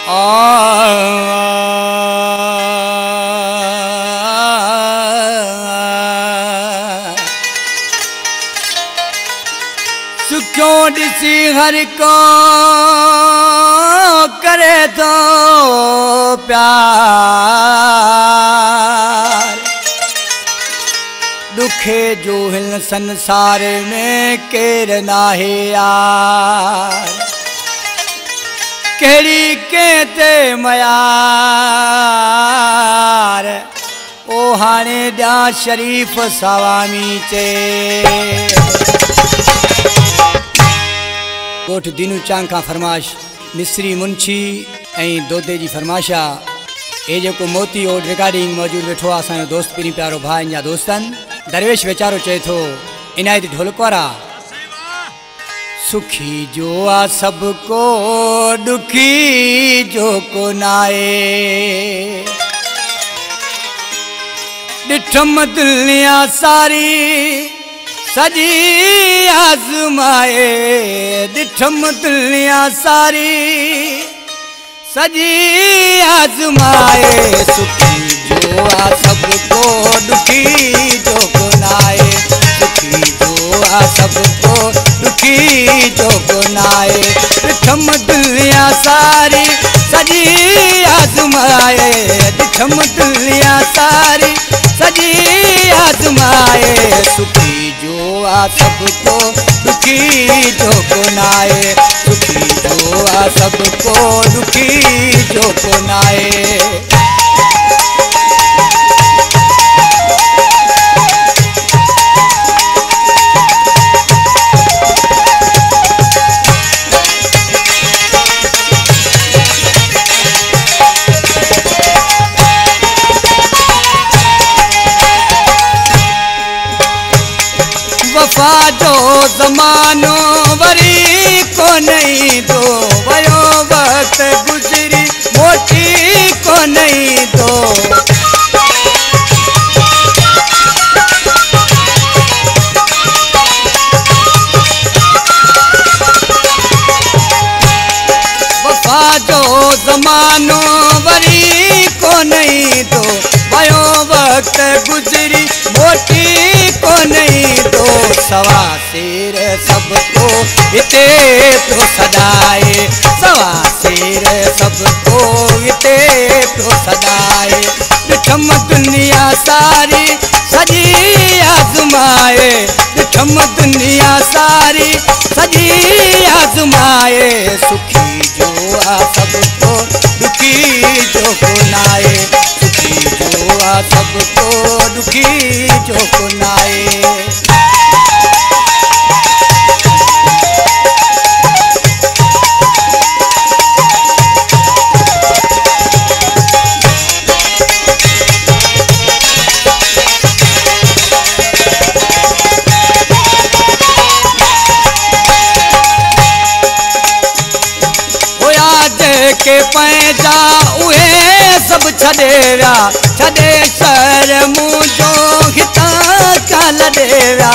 सुखियों ॾिसी हर को करे तो प्यार दुखे जो हिन संसार में केर नाहे यार केड़ी केते मयार ओ हाणे ॾा शरीफ सवामी चे गोठ दीनू चांग का फरमाश मिस्री मुंशी ऐं दोदे जी फरमाशा ए जो मोती ओड रिकॉर्डिंग मौजूद वेठो असा दोस्त पिनी प्यारो भाई जा दोस्तन दरवेश वेचारो चे थो इनायत ढोलक वारा सुखी जो आ सबको दुखी जो को नाए डिठम दुनिया सारी सजी आजमाए डिठम दुनिया सारी सजी आजमाए सुखी जो आ सबको दुखी जो को नाए सुखी जो आ सबको दुखी जो को नाए डिठम दुनिया सारी सजी आजमाए डिठम दुनिया सारी सजी आजमाए सुखी जो आ सबको दुखी जो को नाए सुखी जो आ सबको दुखी जो को नाए वफा जो ज़मानो वरी को नहीं दो वयो वक्त गुजरी मोटी को नहीं दो वफा जो ज़मानो वरी को नहीं दो वयो वक्त गुजरी मोटी को नहीं दो सवा शेर सबको इते तो सदाए सवा शेर सबको इते तो सदाए डिठम दुनिया सारी सजी आजमाए डिठम दुनिया सारी सजी आजमाए सुखी जो आ सबको दुखी जो को नाए सुखी जो आ सबको दुखी जो को नाए के पैजा उहे सब छडेरा छडे सर मुझो हिता चल देरा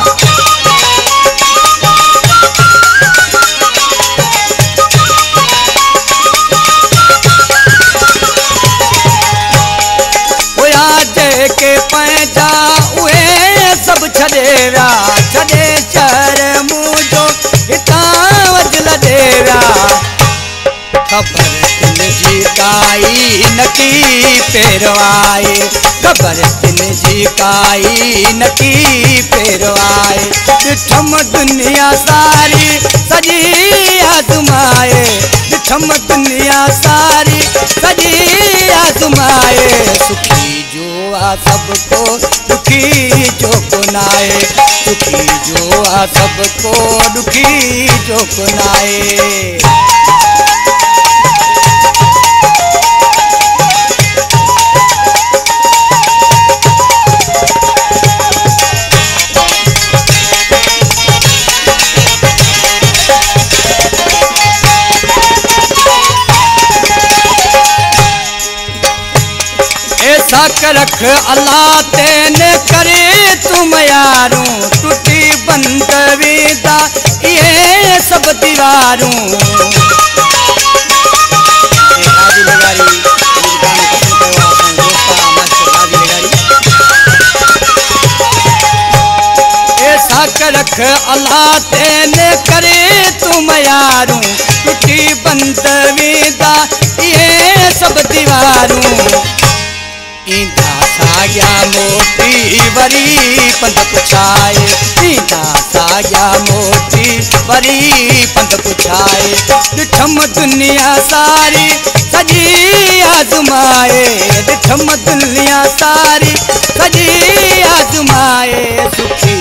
होया के पैजा उहे सब छडेरा छडे सर मुझो हिता वजल देरा खबर तिन जी काई नकी पेरवाए खबर तिन जी काई नकी पेरवाए डिठम दुनिया सारी सजी आजमाए डिठम दुनिया सारी सजी आजमाए सुखी जो आ सबको दुखी जो को नाए सुखी जो आ सबको दुखी जो को नाए साक रख अल्लाह तेने करे तुम यारूं टूटी बंद वेदा ये सब दीवारूं दुख अल्लाह तेने करे तुम यारूं टुटी बंद वेंदा ये सब दीवारूं ईंदा साॻिया मोती वरी पंध पुछाए ईंदा साॻिया मोती वरी पंध पुछाए ॾिठम दुनिया सारी सॼी आज़माए ॾिठम दुनिया सारी सॼी आज़माए सुखी